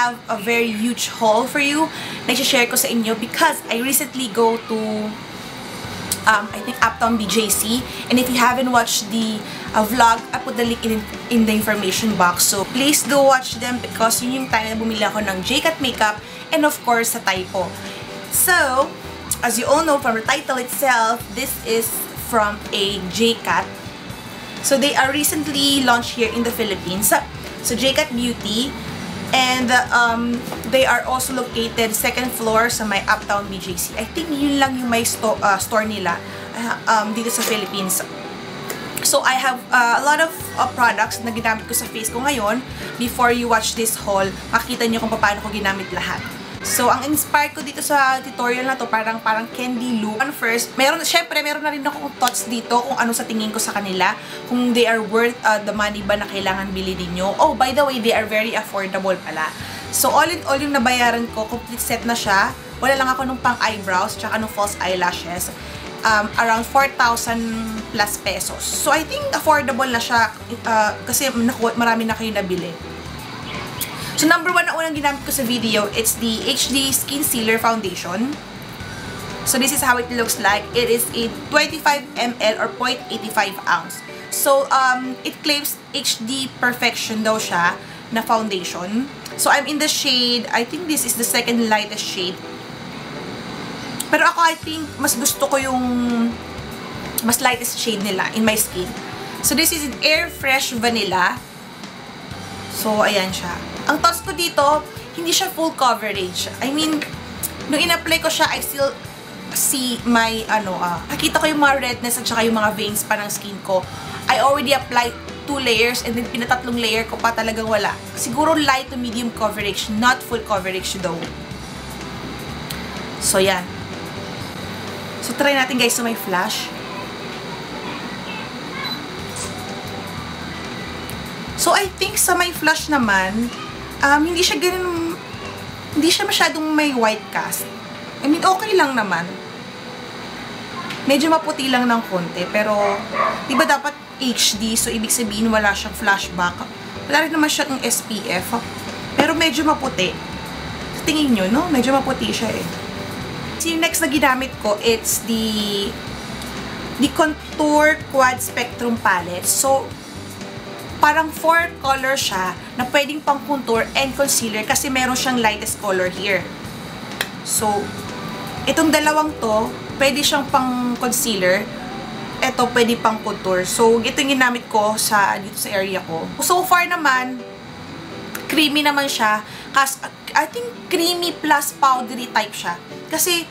have a very huge haul for you na i-share ko sa inyo because I recently go to I think Uptown BJC, and if you haven't watched the vlog, I put the link in the information box, so please do watch them because yun yung time na bumili ako ng j.cat makeup and of course sa typo. So as you all know from the title itself, this is from a j.cat. So they are recently launched here in the Philippines, so j.cat Beauty, and they are also located second floor sa may Uptown BJC. I think yun lang yung may store nila dito sa Philippines. So I have a lot of products na ginamit ko sa face ko ngayon. Before you watch this haul, makikita niyo kung paano ko ginamit lahat. So ang inspired ko dito sa tutorial na to, parang candy look. First, syempre meron na rin akong thoughts dito kung ano sa tingin ko sa kanila, kung they are worth the money ba na kailangan bilhin niyo. Oh, by the way, they are very affordable pala. So all in all, yung nabayaran ko, complete set na siya. Wala lang ako nung pang eyebrows tsaka nung false eyelashes. Around 4,000 plus pesos. So I think affordable na siya kasi marami na kayo nabili. So, number 1 na unang ginamit ko sa video, it's the HD SkinSealer Foundation. So, this is how it looks like. It is a 25 ml or 0.85 ounce. So, it claims HD Perfection daw siya na foundation. So, I'm in the shade, I think this is the second lightest shade. Pero ako, I think, mas gusto ko yung mas lightest shade nila in my skin. So, this is Air Fresh Vanilla. So, ayan siya. Ang thoughts ko dito, hindi siya full coverage. I mean, nung in-apply ko siya, I still see my, nakita ko yung mga redness at saka yung mga veins pa ng skin ko. I already applied 2 layers and then pinatatlong layer ko pa talagang wala. Siguro light to medium coverage, not full coverage though. So, yan. So, try natin guys sa may flash. So, I think sa may flash naman, hindi siya masyadong may white cast. I mean, okay lang naman. Medyo maputi lang ng konti, pero, di ba dapat HD, so ibig sabihin wala siyang flashback. Wala rin naman siyang SPF, pero medyo maputi. Tingin nyo, no? Medyo maputi siya eh. So, yung next na ginamit ko, it's the Contour Quad Spectrum Palette. So, parang 4 color siya na pwedeng pang contour and concealer kasi meron siyang lightest color here. So, itong dalawang to, pwede siyang pang concealer. Ito, pwede pang contour. So, ito yung ginamit ko dito sa area ko. So far naman, creamy naman siya. Kasi, I think creamy plus powdery type siya. Kasi,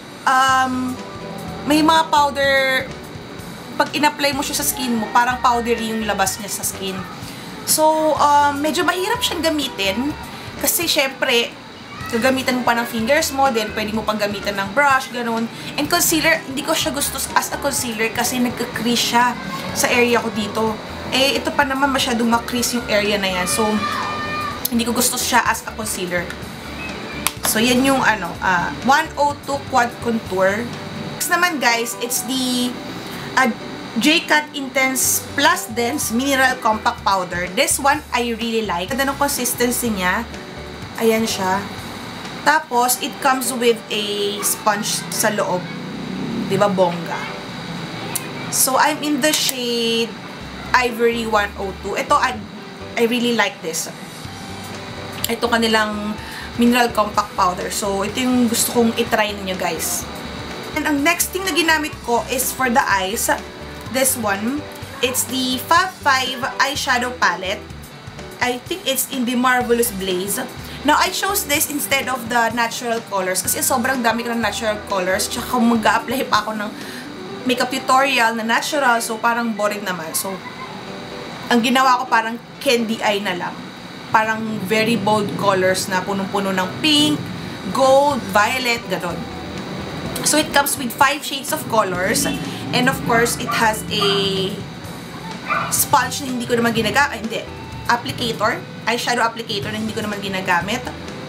may mga powder, pag in-apply mo siya sa skin mo, parang powdery yung labas niya sa skin. So, medyo mahirap siyang gamitin. Kasi, syempre, gagamitan mo pa ng fingers mo, then pwede mo pang gamitan ng brush, ganun. And concealer, hindi ko siya gusto as a concealer kasi nagka-crease siya sa area ko dito. Eh, ito pa naman masyadong ma-crease yung area na yan. So, hindi ko gusto siya as a concealer. So, yan yung, 102 Quad Contour. Next naman, guys, it's the j.cat Intense Plus Dense Mineral Compact Powder. This one, I really like. Ganda ng consistency niya. Ayan siya. Tapos, it comes with a sponge sa loob. Diba, bongga? So, I'm in the shade Ivory 102. Ito, I really like this. Ito kanilang Mineral Compact Powder. So, ito yung gusto kong itry ninyo, guys. And ang next thing na ginamit ko is for the eyes. This one, it's the Fab 5 Eyeshadow Palette. I think it's in the Marvelous Blaze. Now, I chose this instead of the natural colors kasi sobrang dami ko ng natural colors. Tsaka kung mag-a-apply pa ako ng makeup tutorial na natural, so parang boring naman. So, ang ginawa ko parang candy eye na lang. Parang very bold colors na punong-puno ng pink, gold, violet, gano'n. So, it comes with 5 shades of colors. And of course, it has a sponge na hindi ko naman ginagamit. Hindi. Applicator. Eyeshadow applicator na hindi ko naman ginagamit.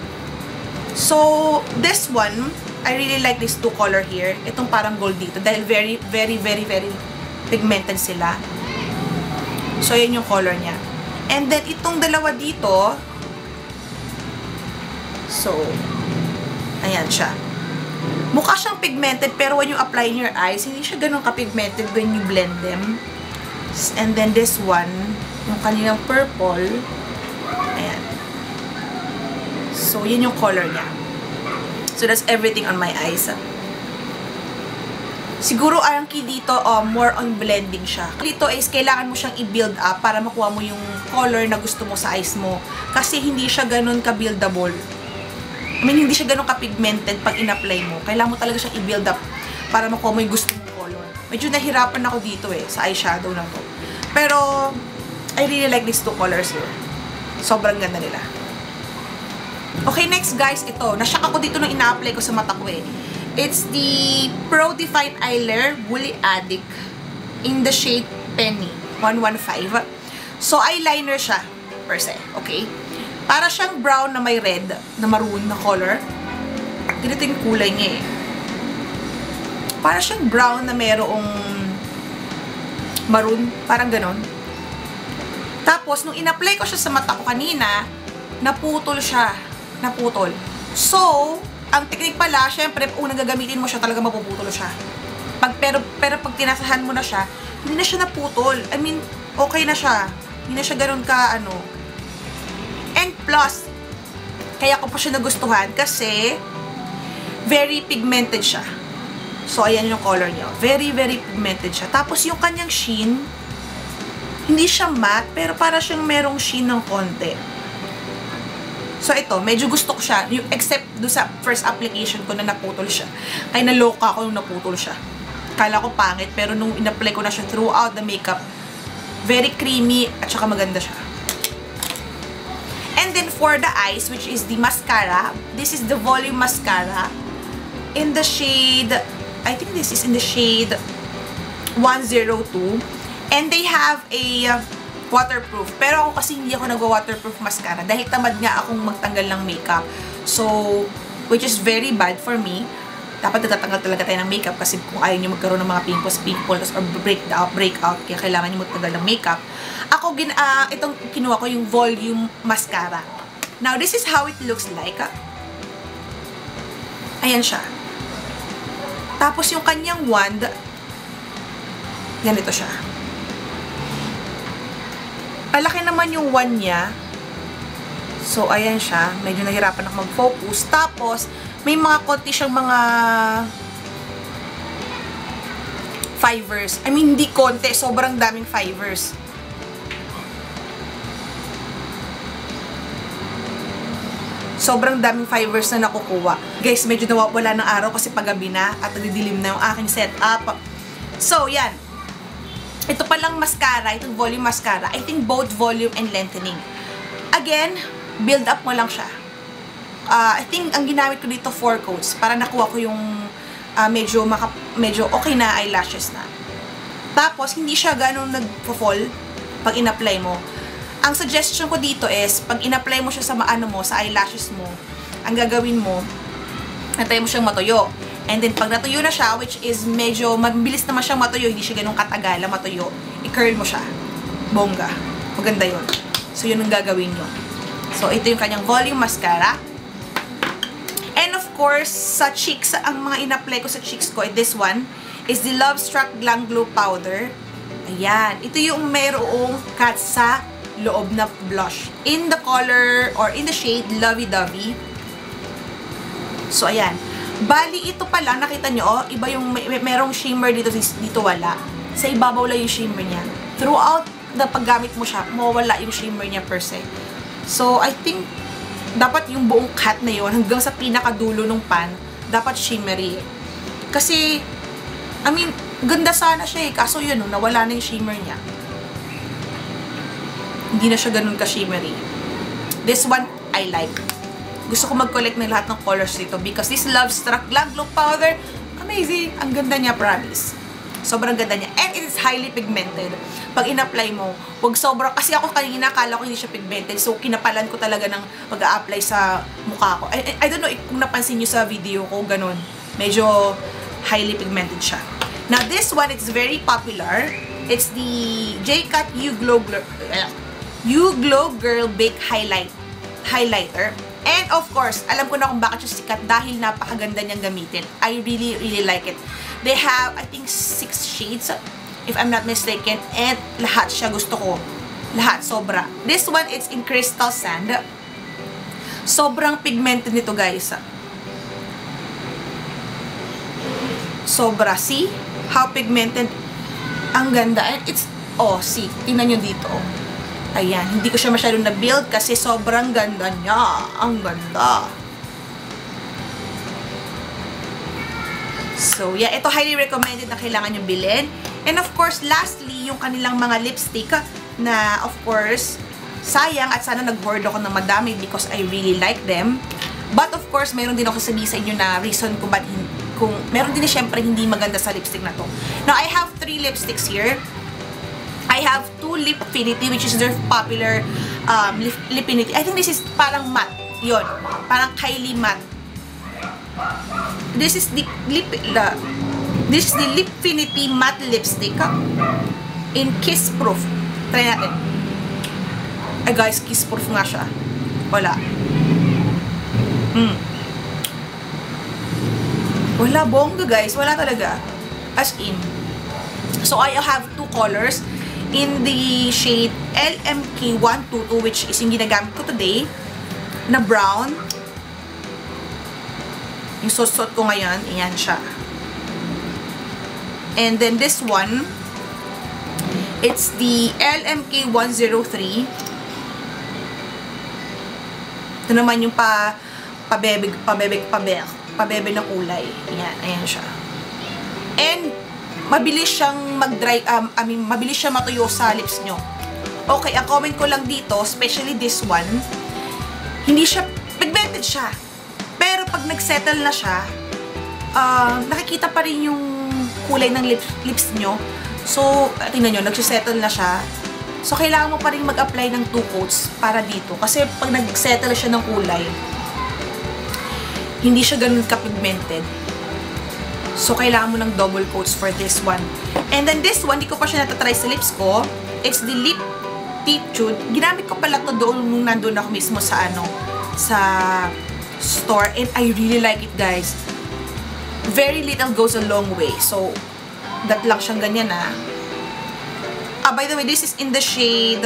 So, this one, I really like this 2 color here. Itong parang gold dito. Dahil very, very, very, very pigmented sila. So, yan yung color niya. And then, itong dalawa dito, So, ayan siya. Mukha siyang pigmented, pero when you apply in your eyes, hindi siya ganun ka-pigmented when you blend them. And then this one, yung kanilang purple, ayan. So, yun yung color niya. So, that's everything on my eyes. Siguro, ang key dito, more on blending siya. Dito is, kailangan mo siyang i-build up para makuha mo yung color na gusto mo sa eyes mo. Kasi, hindi siya ganun ka-buildable. I mean, hindi siya ganun ka-pigmented pag in-apply mo. Kailangan mo talaga siyang i-build up para makuha mo yung gusto mong color. Medyo nahirapan ako dito sa eyeshadow na to. Pero, I really like these two colors here. Sobrang ganda nila. Okay, next guys, ito. Nashock ako dito nung ina-apply ko sa mata ko It's the Pro Define Eyeliner Woolly Addict in the shade Pennie 115. So, eyeliner siya, per se. Okay? Para siyang brown na may red, na maroon na color. Ganito yung kulay niya Para siyang brown na merong maroon, parang ganon. Tapos, nung in-apply ko siya sa mata ko kanina, naputol siya. Naputol. So, ang technique pala, syempre, unang gagamitin mo siya, talaga mapuputol siya. Pero pag tinasahan mo na siya, hindi na siya naputol. I mean, okay na siya. Hindi na siya ganun ka, And plus, kaya ko pa siya nagustuhan kasi very pigmented siya. So, ayan yung color niya. Very, very pigmented siya. Tapos, yung kanyang sheen, hindi siya matte, pero para siyang merong sheen ng konti. So, ito, medyo gusto ko siya. Except do sa first application ko na naputol siya. Kaya naloka ako nung naputol siya. Kala ko pangit, pero nung in-apply ko na siya throughout the makeup, very creamy at saka maganda siya. And then, for the eyes, which is the mascara, this is the volume mascara in the shade, I think this is in the shade 102. And they have a waterproof. Pero ako kasi hindi ako nagwa-waterproof mascara dahil tamad nga akong magtanggal ng makeup. So, which is very bad for me. Dapat natatanggal talaga tayo ng makeup kasi kung ayaw nyo magkaroon ng mga pimples or breakout, kaya kailangan nyo magtanggal ng makeup. Ako, itong kinuha ko yung volume mascara. Now, this is how it looks like. Ayan siya. Tapos, yung kanyang wand, ganito siya. Malaki naman yung wand niya. So, ayan siya. Medyo nahirapan ako mag-focus. Tapos, may mga konti siyang mga fibers. I mean, hindi konti. Sobrang daming fibers. Sobrang daming fibers na nakukuha. Guys, medyo nawawala ng araw kasi paggabi na at nadidilim na yung aking setup. So, yan. Ito palang mascara, itong volume mascara, I think both volume and lengthening. Again, build up mo lang siya. I think ang ginamit ko dito 4 coats para nakuha ko yung medyo okay na eyelashes na. Tapos, hindi siya ganun nag-fall pag in-apply mo. Ang suggestion ko dito is, pag in-apply mo siya sa sa eyelashes mo, ang gagawin mo, antayin mo siyang matuyo. And then, pag natuyo na siya, which is medyo mabilis naman siyang matuyo, hindi siya ganun katagal matuyo, i-curl mo siya. Bongga. Maganda yun. So, yun ang gagawin nyo. So, ito yung kanyang volume mascara. And of course, sa cheeks, ang mga in-apply ko sa cheeks ko, this one, is the Lovestruck Glam Glow Powder. Ayan. Ito yung mayroong cut sa loob na blush. In the color, or in the shade, Lovey Dovey. So, ayan. Bali, ito pa lang, nakita nyo, iba yung, merong shimmer dito wala. Sa ibabaw lang yung shimmer niya. Throughout the paggamit mo siya, mawawala yung shimmer niya per se. So, I think, dapat yung buong cut na yun, hanggang sa pinakadulo ng pan, dapat shimmery. Kasi, I mean, ganda sana siya kaso yun, nawala na yung shimmer niya. Hindi na siya ganun ka-shimmery. This one, I like. Gusto ko mag-collect ng lahat ng colors dito because this Lovestruck Glam Glow Powder, amazing. Ang ganda niya, promise. Sobrang ganda niya. And it is highly pigmented. Pag in-apply mo, wag sobra. Kasi ako kanina, akala ko hindi siya pigmented. So, kinapalan ko talaga ng pag-a-apply sa mukha ko. I don't know kung napansin nyo sa video ko, ganun. Medyo highly pigmented siya. Now, this one, it's very popular. It's the j.cat You Glow Girl Bake Highlighter. And of course, alam ko na kung bakit siya sikat dahil napakaganda niyang gamitin. I really, really like it. They have, I think, 6 shades, if I'm not mistaken. And lahat siya gusto ko. Lahat, sobra. This one, it's in Crystal Sand. Sobrang pigmented nito, guys. Sobra. See? How pigmented. Ang ganda. And it's, oh, see. Tingnan nyo dito, oh. Ayan. Hindi ko siya masyadong na-build kasi sobrang ganda niya. Ang ganda. So, yeah. Ito highly recommended na kailangan nyo bilhin. And of course, lastly, yung kanilang mga lipstick na, of course, sayang at sana nag-hoard ako ng madami because I really like them. But of course, mayroon din ako sabihin sa inyo na reason kung ba't kung meron din syempre hindi maganda sa lipstick na to. Now, I have 3 lipsticks here. I have 2 Lipfinity, which is their popular Lipfinity. I think this is parang matte. Yun. Parang Kylie matte. This is the Lipfinity Matte Lipstick in Kiss Proof. Try natin. Ay guys, Kiss Proof nga siya. Wala. Wala, bongga guys. Wala talaga. As in. So, I have 2 colors in the shade LMK122, which is yung ginagamit ko today, na brown. Yung susot ko ngayon, ayan siya. And then this one, it's the LMK103. Ito naman yung pabebe na kulay. Ayan, ayan siya. And, mabilis siyang mag-dry, mabilis siya matuyo sa lips nyo. Okay, ang comment ko lang dito, especially this one, hindi siya, pigmented siya. Pero pag nag-settle na siya, nakikita pa rin yung kulay ng lips nyo. So, tingnan nyo, nag-settle na siya. So, kailangan mo pa rin mag-apply ng 2 coats para dito. Kasi pag nag-settle siya ng kulay, hindi siya ganun ka-pigmented. So, kailangan mo ng double coats for this one. And then this one, di ko pa siya natatry sa lips ko. It's the Liptitude. Ginamit ko pala to doon nung nandun ako mismo sa sa store. And I really like it, guys. Very little goes a long way. So, that lang siyang ganyan, ah. By the way, this is in the shade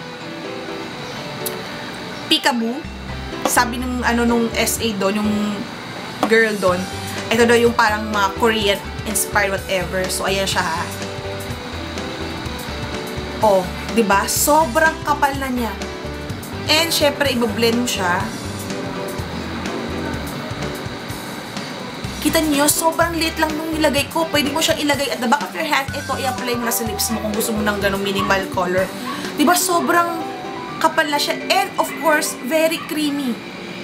Peekaboob. Sabi nung, nung SA doon, yung girl doon, ito daw yung parang mga Korean inspired whatever. So, ayan siya, ha. Oh, diba? Sobrang kapal na niya. And, syempre, i-blend siya. Kita niyo, sobrang liit lang nung nilagay ko. Pwede mo siyang ilagay at the back of your hand. Ito, i-apply mo na sa lips mo kung gusto mo ng ganong minimal color. Diba? Sobrang kapal na siya. And, of course, very creamy.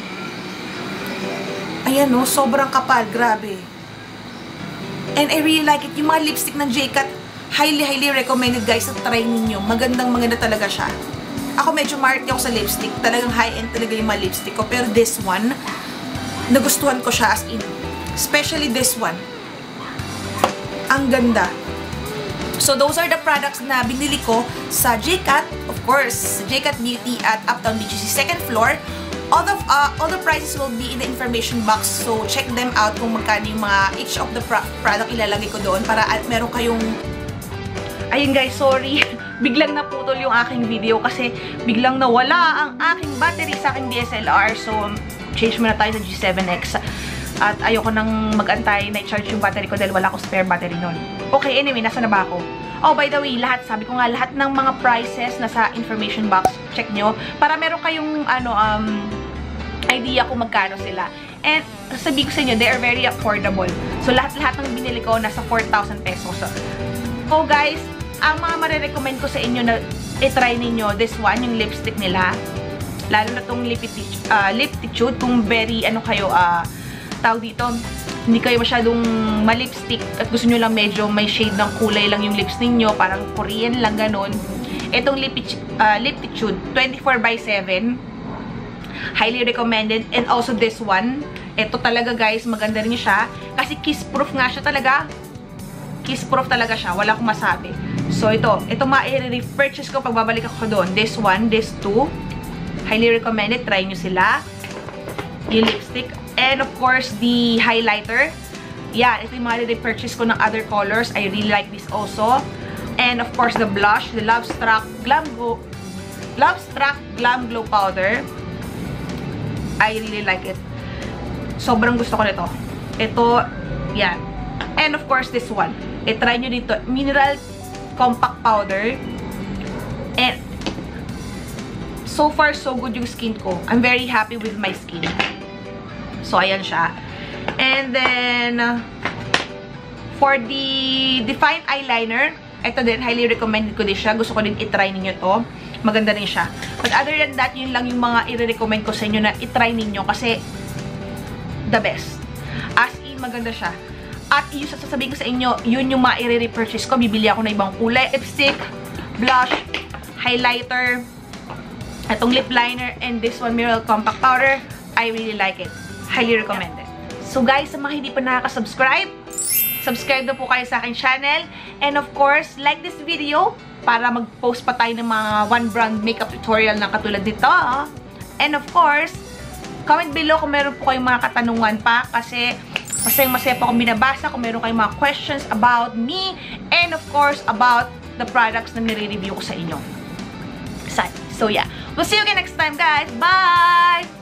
Ayan, no? Sobrang kapal. Grabe. And I really like it. Yung mga lipstick ng j.cat, highly, highly recommended, guys, at try ninyo. Maganda talaga siya. Ako medyo marty ako sa lipstick. Talagang high-end talaga yung mga lipstick ko. Pero this one, nagustuhan ko siya as in. Especially this one. Ang ganda. So, those are the products na binili ko sa j.cat. Of course, j.cat Beauty at Uptown BGC 2nd floor. All the prices will be in the information box. So, check them out kung magkano yung mga each of the product ilalagay ko doon para meron kayong... Ayun guys, sorry. Biglang naputol yung aking video kasi biglang nawala ang aking battery sa aking DSLR. So, change muna tayo sa G7X. At ayoko nang mag-antay na i-charge yung battery ko dahil wala akong spare battery nun. Okay, anyway, nasa na ba ako? Oh, by the way, sabi ko nga, lahat ng mga prices nasa information box, check nyo. Para meron kayong, idea kung magkano sila. And, sabi ko sa inyo, they are very affordable. So, lahat ng binili ko, nasa 4,000 pesos. So, guys, ang mga marirecommend ko sa inyo na i-try ninyo, this one, yung lipstick nila. Lalo na tong Liptitude, kung very, tawag dito, hindi kayo masyadong malipstick at gusto nyo lang medyo may shade ng kulay lang yung lips ninyo, parang Korean lang, ganun. Itong Liptitude, 24/7, highly recommended. And also this one, ito talaga guys, maganda rin siya. Kasi kiss-proof nga siya talaga. Kiss-proof talaga siya, wala akong masabi. So ito ma-repurchase ko pag babalik ako doon. This one, this two, highly recommended, try nyo sila. yung lipstick. And of course, the highlighter. Yeah, ito yung mga repurchase ko ng other colors. I really like this also. And of course, the blush, the Lovestruck Glam Glow Powder. I really like it. Sobrang gusto ko nito. Ito, yan. And of course, this one. I-try nyo dito. Mineral Compact Powder. And so far, so good yung skin ko. I'm very happy with my skin. So, ayan siya. And then, for the Define Eyeliner, ito din, highly recommended ko din siya. Gusto ko din i-try ninyo to. Maganda rin siya. But other than that, yun lang yung mga i-recommend ko sa inyo na i-try ninyo kasi the best. As in, maganda siya. At yung sasabihin ko sa inyo, yun yung mga i-repurchase ko. Bibili ako ng ibang kulay. Lipstick, blush, highlighter, itong lip liner, and this one, Mineral Compact Powder. I really like it. Highly recommended. So guys, sa mga hindi pa nakaka-subscribe, subscribe na po kayo sa aking channel. And of course, like this video para mag-post pa tayo ng mga one brand makeup tutorial na katulad dito. And of course, comment below kung meron po kayong mga katanungan pa kasi masaya pa akong binabasa kung meron kayong mga questions about me and of course about the products na nire-review ko sa inyo. So yeah, we'll see you again next time guys. Bye!